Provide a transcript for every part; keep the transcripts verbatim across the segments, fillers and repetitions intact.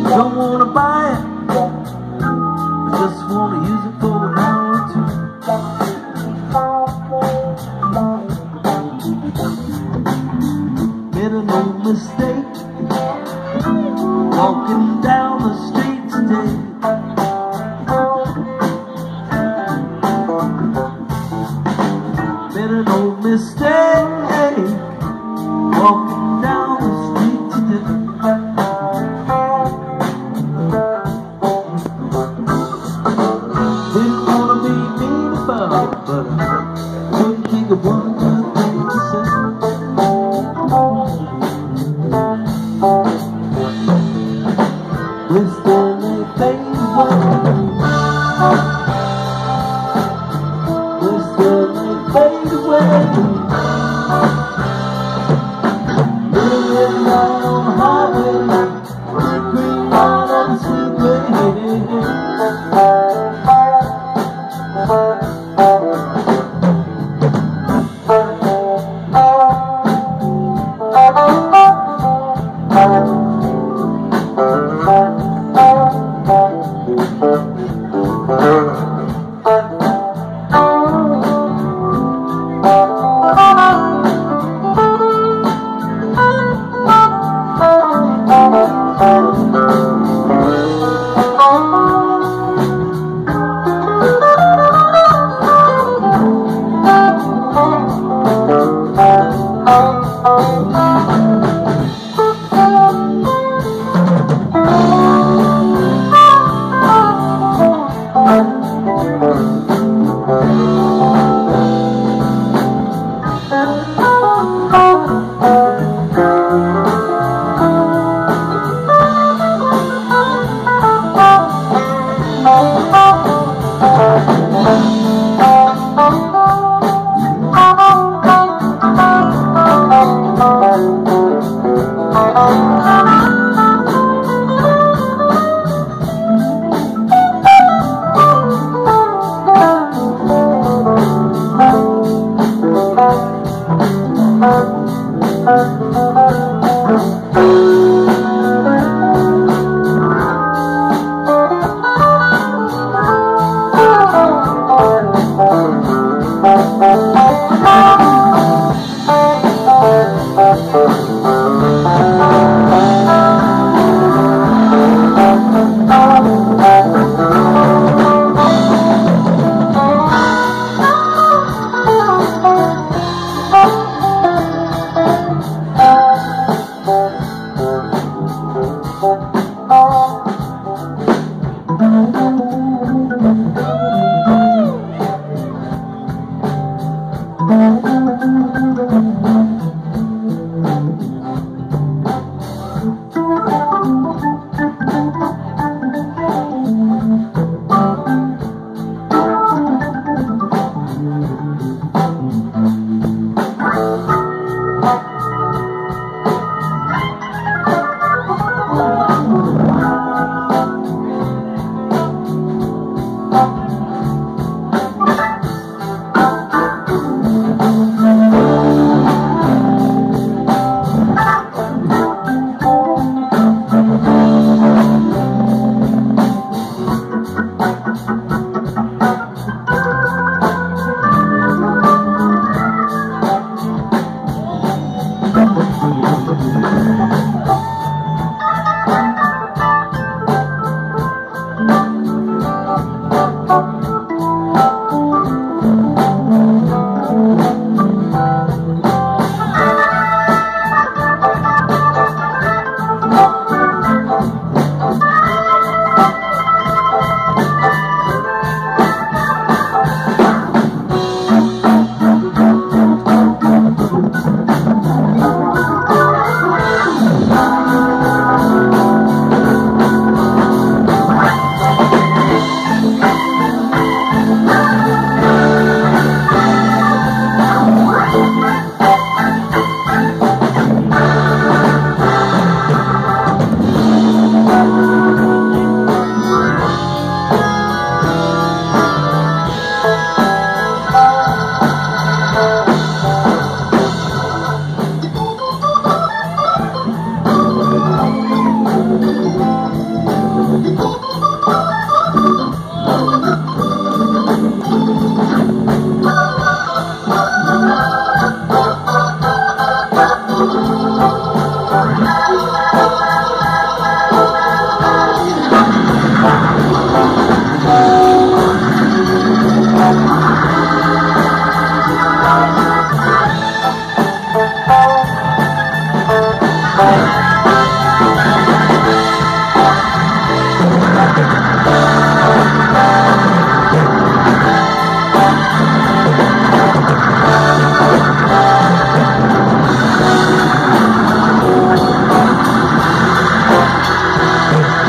Don't wanna buy it, I just wanna use it for an hour or two. Made an old mistake walking down the street today. Made an old mistake walking down the street today. Didn't wanna be mean about it, but I couldn't think of one good thing to say. Wish that they fade away. Wish that they fade away. Living right on the highway, green light on the speedway. Uh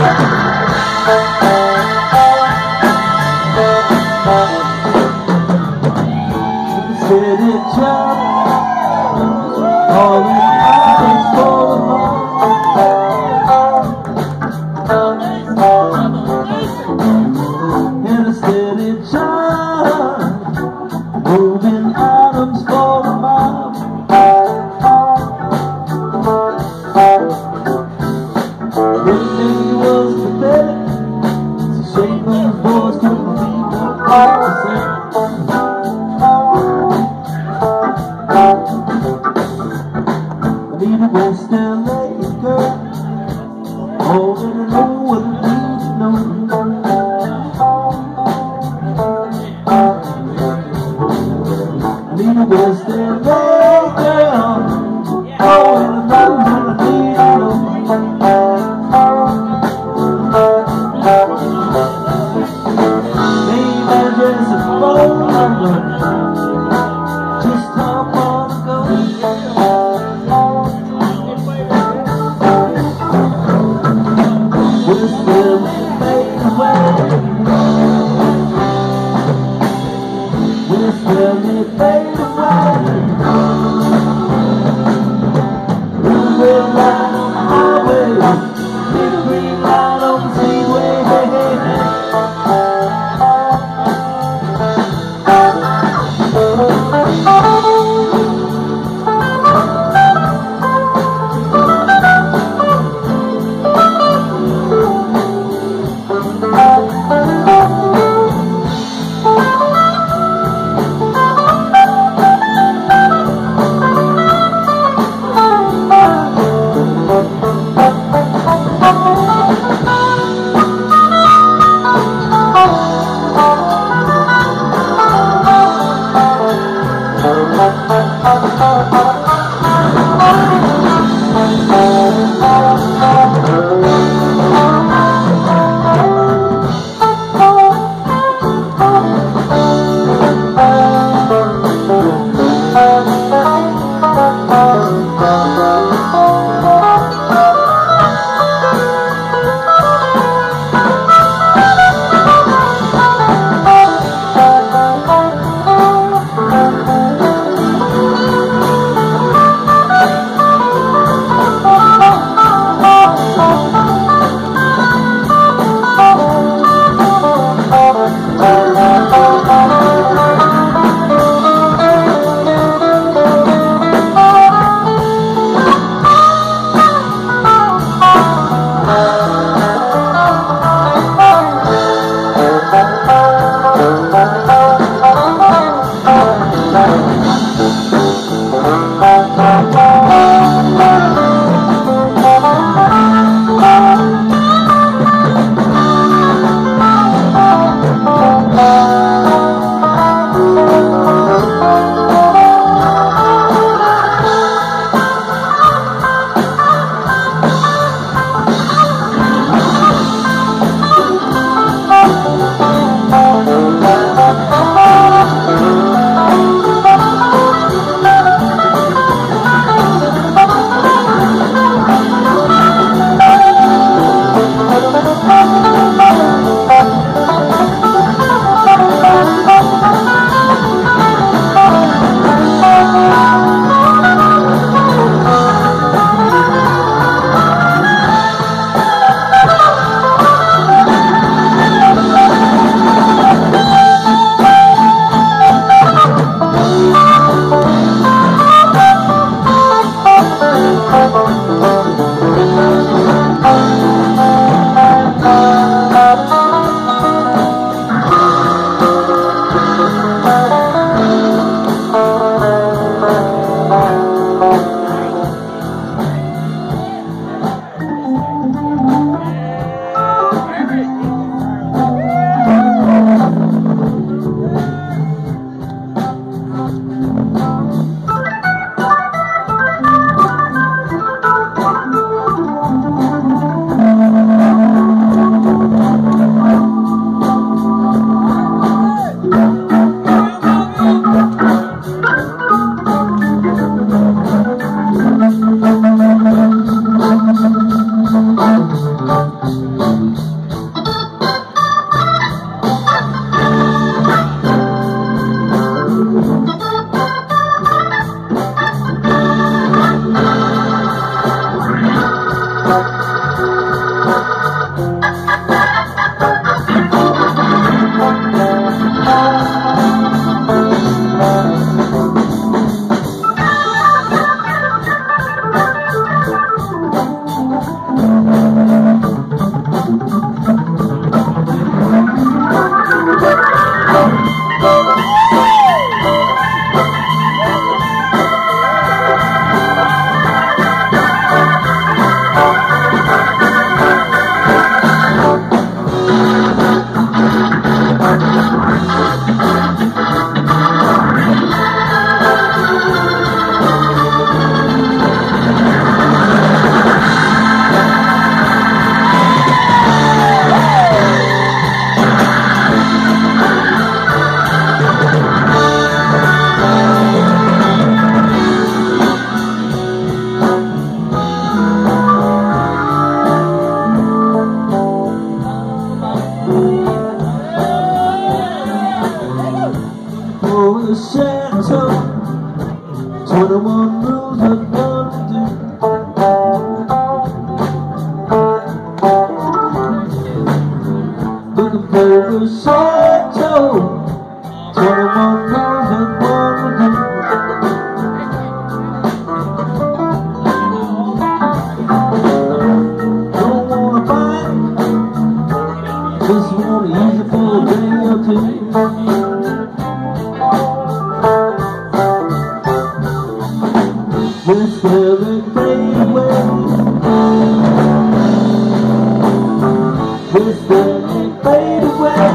City job, all in eyes for in a steady job, moving items for the mob. Really was pathetic, it's a shame those boys couldn't be all the same. Need a West L A girl, all that I know what it means to know. Need a West L A girl, all that I know what I need to know. Name, address, and phone number, just how far to go. West L A fade away. West L A fade away. Blue red light on the highway, big green light on the freeway. For the chateau, twenty-one rules I've got to do. Looking for the chateau, twenty-one rules I've got to do. Don't wanna fight, just wanna use it for a day or two. We'll celebrate away. We'll celebrate away.